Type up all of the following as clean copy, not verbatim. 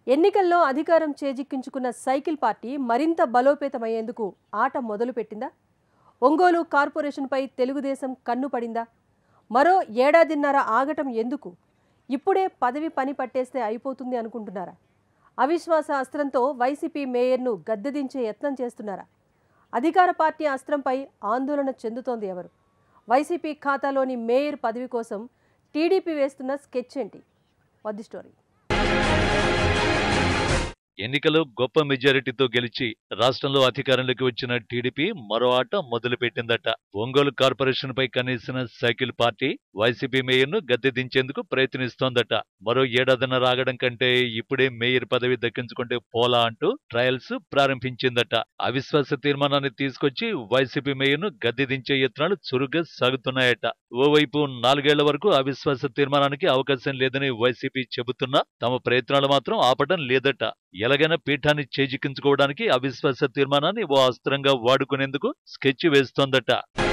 ఎన్నికల్లో అధికారం చేజిక్కించుకున్న cycle party మరింత బలోపేతమయ్యేందుకు ఆట మొదలుపెట్టిందా? ఒంగోలు కార్పొరేషన్పై తెలుగుదేశం కన్ను పడిందా? మరో ఏడాదిన్నర ఆగటం ఎందుకు? ఇప్పుడే పదవి పని పట్టేస్తే అయిపోతుంది అనుకుంటున్నారా? అవిశ్వాస అస్త్రంతో వైసీపీ మేయర్ను గద్దెదించే యత్నం చేస్తున్నారా? అధికార పార్టీ అస్త్రంపై ఆందోళన చెందుతోంది ఎవరు? వైసీపీ ఖాతాలోని మేయర్ పదవి కోసం టీడీపీ వేస్తున్న స్కెచ్ ఏంటి? What the story? ఎన్నికలో గొప్ప మెజారిటీతో గెలిచి రాష్ట్రంలో అధికారంలోకి వచ్చిన టీడీపీ మరో ఆట మొదలుపెట్టిందట. ఒంగోలు కార్పొరేషన్ పై కనేసిన సైకిల్ పార్టీ వైసీపీ మేయర్ను గద్దె దించేందుకు ప్రయత్నిస్తోందట. మరో ఏడాదిన్నర ఆగడం కంటే ఇప్పుడే మేయర్ పదవి దక్కించుకుంటే పోలా అంటూ ట్రయల్స్ ప్రారంభించిందట. అవిశ్వాస తీర్మానాన్ని తీసుకొచ్చి వైసీపీ మేయర్ను గద్దె దించే యత్నాలు చురుగ్గా సాగుతున్నాయట. ఓవైపు 4 ఏళ్ల వరకు అవిశ్వాస తీర్మానానికి అవకాశం లేదని వైసీపీ చెబుతున్నా తమ ప్రయత్నాలు మాత్రం ఆపడం లేదట. ఎలాగైనా పీఠాన్ని చేజిక్కించుకోవడానికి అవిశ్వాస తీర్మానాన్ని ఓ అస్త్రంగా వాడుకునేందుకు స్కెచ్ వేస్తోందట.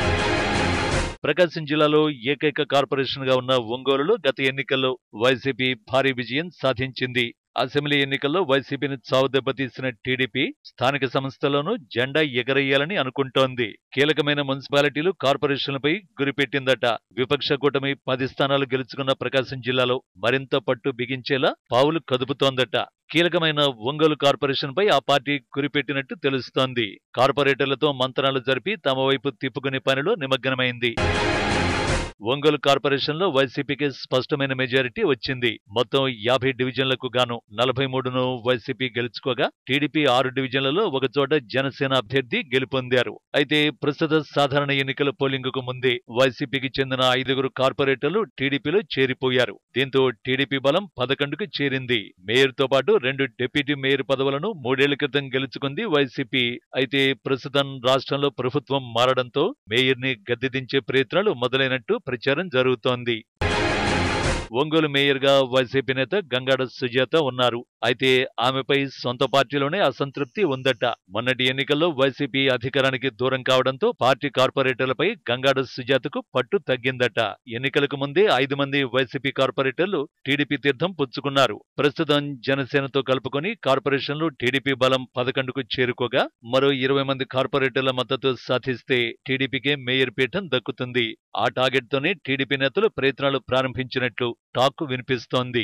ప్రకాశం జిల్లాలో ఏకైక కార్పొరేషన్ గా ఉన్న ఒంగోలులో గత ఎన్నికల్లో వైసీపీ భారీ విజయం సాధించింది. అసెంబ్లీ ఎన్నికల్లో వైసీపీని చావుదెబ్బతీసిన టీడీపీ స్థానిక సంస్థల్లోనూ జెండా ఎగరేయాలని అనుకుంటోంది. కీలకమైన మున్సిపాలిటీలు, కార్పొరేషన్లపై గురిపెట్టిందట. విపక్ష కూటమి 10 స్థానాలు గెలుచుకున్న ప్రకాశం జిల్లాలో మరింత పట్టు బిగించేలా పావులు కదుపుతోందట. కీలకమైన ఒంగోలు కార్పొరేషన్ పై ఆ పార్టీ గురిపెట్టినట్టు తెలుస్తోంది. కార్పొరేటర్లతో మంతనాలు జరిపి తమ వైపు తిప్పుకునే పనిలో నిమగ్నమైంది. ఒంగోలు కార్పొరేషన్లో వైసీపీకి స్పష్టమైన మెజారిటీ వచ్చింది. మొత్తం 50 డివిజన్లకు గాను 43ను వైసీపీ గెలుచుకోగా టీడీపీ 6 డివిజన్లలో ఒకచోట జనసేన అభ్యర్థి గెలుపొందారు. అయితే ప్రస్తుత సాధారణ ఎన్నికల పోలింగుకు ముందే వైసీపీకి చెందిన 5 కార్పొరేటర్లు టీడీపీలో చేరిపోయారు. దీంతో టీడీపీ బలం 11కు చేరింది. మేయర్తో పాటు 2 డిప్యూటీ మేయర్ పదవులను 3 ఏళ్ల క్రితం గెలుచుకుంది వైసీపీ. అయితే ప్రస్తుతం రాష్ట్రంలో ప్రభుత్వం మారడంతో మేయర్ని గద్దెదించే ప్రయత్నాలు మొదలైనట్టు ప్రచారం జరుగుతోంది. ఒంగోలు మేయర్గా వైసీపీ నేత గంగాడ సుజాత ఉన్నారు. అయితే ఆమెపై సొంత పార్టీలోనే అసంతృప్తి ఉందట. మొన్నటి ఎన్నికల్లో వైసీపీ అధికారానికి దూరం కావడంతో పార్టీ కార్పొరేటర్లపై గంగాడ సుజాతకు పట్టు తగ్గిందట. ఎన్నికలకు ముందే 5 మంది వైసీపీ కార్పొరేటర్లు టీడీపీ తీర్థం పుచ్చుకున్నారు. ప్రస్తుతం జనసేనతో కలుపుకొని కార్పొరేషన్లు టీడీపీ బలం 11కు చేరుకోగా మరో 20 మంది కార్పొరేటర్ల మద్దతు సాధిస్తే టీడీపీకే మేయర్ పీఠం దక్కుతుంది. ఆ టార్గెట్తోనే టీడీపీ నేతలు ప్రయత్నాలు ప్రారంభించినట్లు టాక్ వినిపిస్తోంది.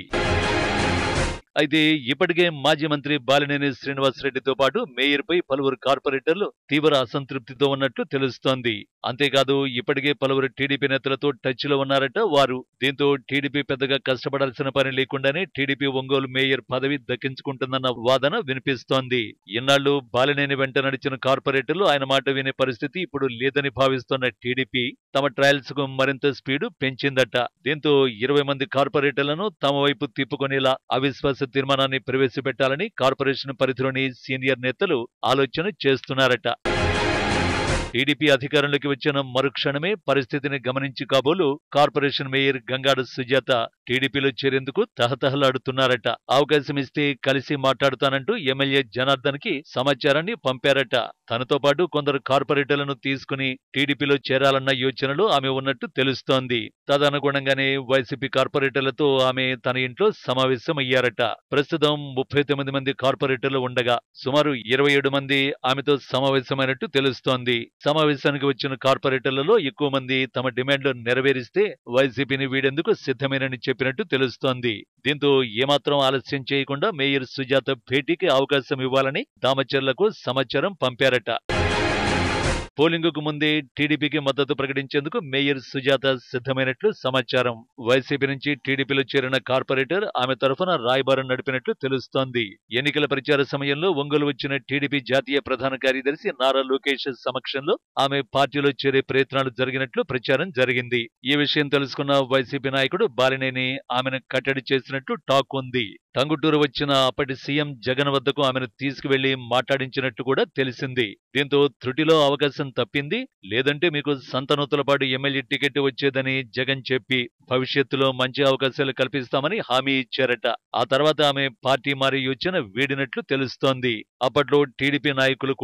అయితే ఇప్పటికే మాజీ మంత్రి బాలినేని శ్రీనివాసరెడ్డితో పాటు మేయర్పై పలువురు కార్పొరేటర్లు తీవ్ర అసంతృప్తితో ఉన్నట్లు తెలుస్తోంది. అంతేకాదు ఇప్పటికే పలువురు టీడీపీ నేతలతో టచ్ లో ఉన్నారట వారు. దీంతో టీడీపీ పెద్దగా కష్టపడాల్సిన పని లేకుండానే టీడీపీ ఒంగోలు మేయర్ పదవి దక్కించుకుంటుందన్న వాదన వినిపిస్తోంది. ఇన్నాళ్లు బాలినేని వెంట నడిచిన కార్పొరేటర్లు ఆయన మాట వినే పరిస్థితి ఇప్పుడు లేదని భావిస్తున్న టీడీపీ తమ ట్రయల్స్ కు మరింత స్పీడు పెంచిందట. దీంతో 20 మంది కార్పొరేటర్లను తమ వైపు తిప్పుకునేలా అవిశ్వాస తీర్మానాన్ని ప్రవేశపెట్టాలని కార్పొరేషన్ పరిధిలోని సీనియర్ నేతలు ఆలోచన చేస్తున్నారట. టీడీపీ అధికారంలోకి వచ్చిన మరుక్షణమే పరిస్థితిని గమనించి కాబోలు కార్పొరేషన్ మేయర్ గంగాడ సుజాత టీడీపీలో చేరేందుకు తహతహలాడుతున్నారట. అవకాశం ఇస్తే కలిసి మాట్లాడుతానంటూ ఎమ్మెల్యే జనార్దన్ కి సమాచారాన్ని పంపారట. తనతో పాటు కొందరు కార్పొరేటర్లను తీసుకుని టీడీపీలో చేరాలన్న యోచనలో ఆమె ఉన్నట్టు తెలుస్తోంది. తదనుగుణంగానే వైసీపీ కార్పొరేటర్లతో ఆమె తన ఇంట్లో సమావేశమయ్యారట. ప్రస్తుతం 39 మంది కార్పొరేటర్లు ఉండగా సుమారు 27 మంది ఆమెతో సమావేశమైనట్టు తెలుస్తోంది. సమావేశానికి వచ్చిన కార్పొరేటర్లలో ఎక్కువ మంది తమ డిమాండ్లు నెరవేరిస్తే వైసీపీని వీడేందుకు సిద్ధమేనని చెప్పినట్టు తెలుస్తోంది. దీంతో ఏమాత్రం ఆలస్యం చేయకుండా మేయర్ సుజాత భేటీకి అవకాశం ఇవ్వాలని దామచర్లకు సమాచారం పంపారట. పోలింగుకు ముందే టీడీపీకి మద్దతు ప్రకటించేందుకు మేయర్ సుజాత సిద్ధమైనట్లు సమాచారం. వైసీపీ నుంచి టీడీపీలో చేరిన కార్పొరేటర్ ఆమె తరఫున రాయబారం నడిపినట్లు తెలుస్తోంది. ఎన్నికల ప్రచార సమయంలో ఒంగోలు వచ్చిన టీడీపీ జాతీయ ప్రధాన కార్యదర్శి నారా లోకేష్ సమక్షంలో ఆమె పార్టీలో చేరే ప్రయత్నాలు జరిగినట్లు ప్రచారం జరిగింది. ఈ విషయం తెలుసుకున్న వైసీపీ నాయకుడు బాలినేని ఆమెను కట్టడి చేసినట్లు టాక్ ఉంది. టంగుటూరు వచ్చిన అప్పటి సీఎం జగన్ వద్దకు ఆమెను తీసుకువెళ్లి మాట్లాడించినట్టు కూడా తెలిసింది. దీంతో త్రుటిలో అవకాశం తప్పింది. లేదంటే మీకు సంతనూతలపాటు ఎమ్మెల్యే టికెట్ వచ్చేదని జగన్ చెప్పి భవిష్యత్తులో మంచి అవకాశాలు కల్పిస్తామని హామీ ఇచ్చారట. ఆ తర్వాత ఆమె పార్టీ మారి యోచన వీడినట్లు తెలుస్తోంది. అప్పట్లో టీడీపీ నాయకులు కూడా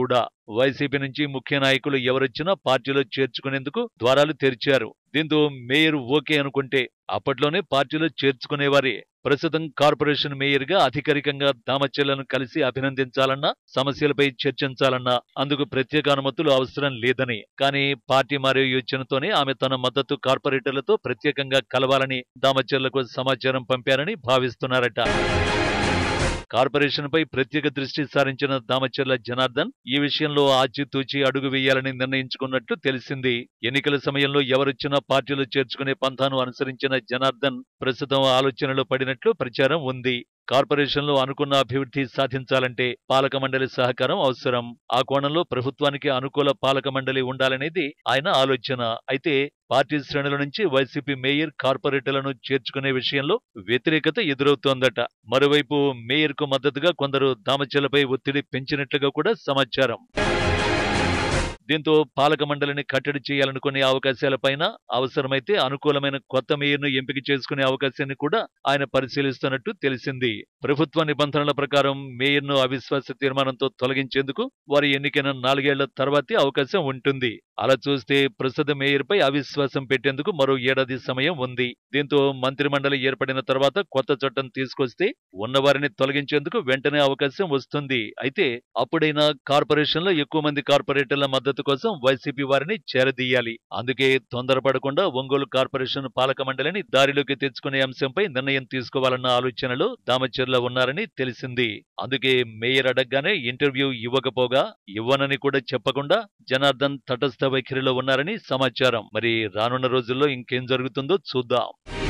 వైసీపీ నుంచి ముఖ్య నాయకులు ఎవరొచ్చినా పార్టీలో చేర్చుకునేందుకు ద్వారాలు తెరిచారు. దీంతో మేయర్ ఓకే అనుకుంటే అప్పట్లోనే పార్టీలో చేర్చుకునేవారే. ప్రస్తుతం కార్పొరేషన్ మేయర్ గా అధికారికంగా దామచర్లను కలిసి అభినందించాలన్నా, సమస్యలపై చర్చించాలన్నా అందుకు ప్రత్యేక అనుమతులు అవసరం లేదని, కానీ పార్టీ మారే యోచనతోనే ఆమె తన మద్దతు కార్పొరేటర్లతో ప్రత్యేకంగా కలవాలని దామచర్లకు సమాచారం పంపారని భావిస్తున్నారట. కార్పొరేషన్ పై ప్రత్యేక దృష్టి సారించిన దామచర్ల జనార్దన్ ఈ విషయంలో ఆచితూచి అడుగు వేయాలని నిర్ణయించుకున్నట్లు తెలిసింది. ఎన్నికల సమయంలో ఎవరొచ్చినా పార్టీలో చేర్చుకునే పంథాను అనుసరించిన జనార్దన్ ప్రస్తుతం ఆలోచనలో పడినట్లు ప్రచారం ఉంది. కార్పొరేషన్లో అనుకున్న అభివృద్ధి సాధించాలంటే పాలక మండలి సహకారం అవసరం. ఆ కోణంలో ప్రభుత్వానికి అనుకూల పాలక మండలి ఉండాలనేది ఆయన ఆలోచన. అయితే పార్టీ శ్రేణుల నుంచి వైసీపీ మేయర్ కార్పొరేటర్లను చేర్చుకునే విషయంలో వ్యతిరేకత ఎదురవుతోందట. మరోవైపు మేయర్ కు మద్దతుగా కొందరు దామచర్లపై ఒత్తిడి పెంచినట్లుగా కూడా సమాచారం. దీంతో పాలక మండలిని కట్టడి చేయాలనుకునే అవకాశాలపైన, అవసరమైతే అనుకూలమైన కొత్త మేయర్ను ఎంపిక చేసుకునే అవకాశాన్ని కూడా ఆయన పరిశీలిస్తున్నట్టు తెలిసింది. ప్రభుత్వ నిబంధనల ప్రకారం మేయర్ను అవిశ్వాస తీర్మానంతో తొలగించేందుకు వారి ఎన్నికైన 4 ఏళ్ల తర్వాతే అవకాశం ఉంటుంది. అలా చూస్తే ప్రస్తుత మేయర్పై అవిశ్వాసం పెట్టేందుకు మరో ఏడాది సమయం ఉంది. దీంతో మంత్రిమండలి ఏర్పడిన తర్వాత కొత్త చట్టం తీసుకొస్తే ఉన్నవారిని తొలగించేందుకు వెంటనే అవకాశం వస్తుంది. అయితే అప్పుడైనా కార్పొరేషన్లో ఎక్కువ మంది కార్పొరేటర్ల మద్దతు కోసం వైసీపీ వారిని చేరదీయాలి. అందుకే తొందరపడకుండా ఒంగోలు కార్పొరేషన్ పాలక మండలిని దారిలోకి తెచ్చుకునే అంశంపై నిర్ణయం తీసుకోవాలన్న ఆలోచనలో దామచర్ల ఉన్నారని తెలిసింది. అందుకే మేయర్ అడగ్గానే ఇంటర్వ్యూ ఇవ్వకపోగా, ఇవ్వనని కూడా చెప్పకుండా జనార్దన్ తటస్థ వైఖరిలో ఉన్నారని సమాచారం. మరి రానున్న రోజుల్లో ఇంకేం జరుగుతుందో చూద్దాం.